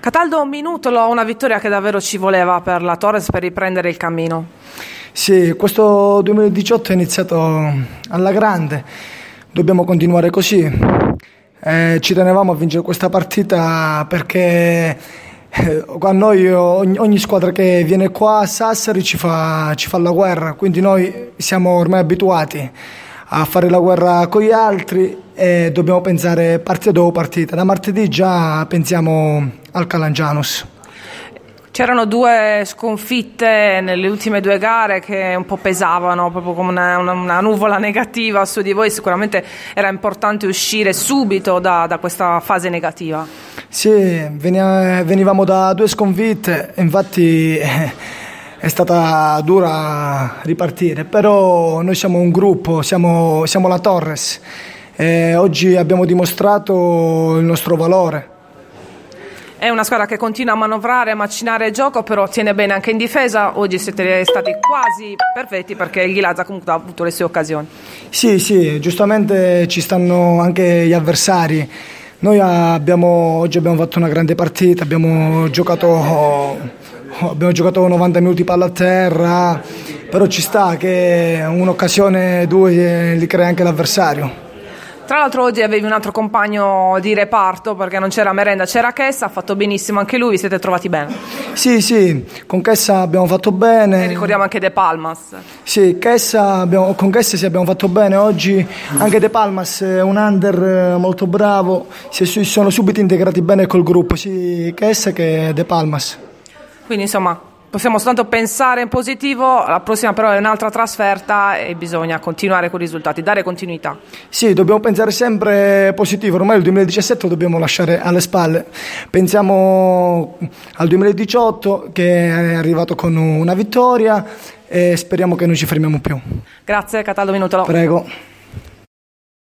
Cataldo Minutolo, una vittoria che davvero ci voleva per la Torres per riprendere il cammino. Sì, questo 2018 è iniziato alla grande, dobbiamo continuare così. Ci tenevamo a vincere questa partita perché a noi ogni squadra che viene qua a Sassari ci fa la guerra, quindi noi siamo ormai abituati a fare la guerra con gli altri e dobbiamo pensare partita dopo partita. Da martedì già pensiamo al Calangianus. C'erano due sconfitte nelle ultime due gare che un po' pesavano, proprio come una nuvola negativa su di voi. Sicuramente era importante uscire subito da questa fase negativa. Sì, venivamo da due sconfitte, infatti è stata dura ripartire, però noi siamo un gruppo, siamo la Torres e oggi abbiamo dimostrato il nostro valore. È una squadra che continua a manovrare, a macinare il gioco, però tiene bene anche in difesa. Oggi siete stati quasi perfetti perché il Ghilarza comunque ha avuto le sue occasioni. Sì, giustamente ci stanno anche gli avversari. Noi oggi abbiamo fatto una grande partita, abbiamo giocato 90 minuti palla a terra, però ci sta che un'occasione, due li crea anche l'avversario. Tra l'altro oggi avevi un altro compagno di reparto perché non c'era Merenda, c'era Chessa, ha fatto benissimo anche lui, vi siete trovati bene? Sì, con Chessa abbiamo fatto bene. E ricordiamo anche De Palmas. Sì, con Chessa sì, abbiamo fatto bene oggi, anche De Palmas è un under molto bravo, si sono subito integrati bene col gruppo, sia Chessa che De Palmas. Quindi insomma possiamo soltanto pensare in positivo, la prossima però è un'altra trasferta e bisogna continuare con i risultati, dare continuità. Sì, dobbiamo pensare sempre positivo, ormai il 2017 lo dobbiamo lasciare alle spalle, pensiamo al 2018 che è arrivato con una vittoria e speriamo che non ci fermiamo più. Grazie Cataldo Minutolo. Prego.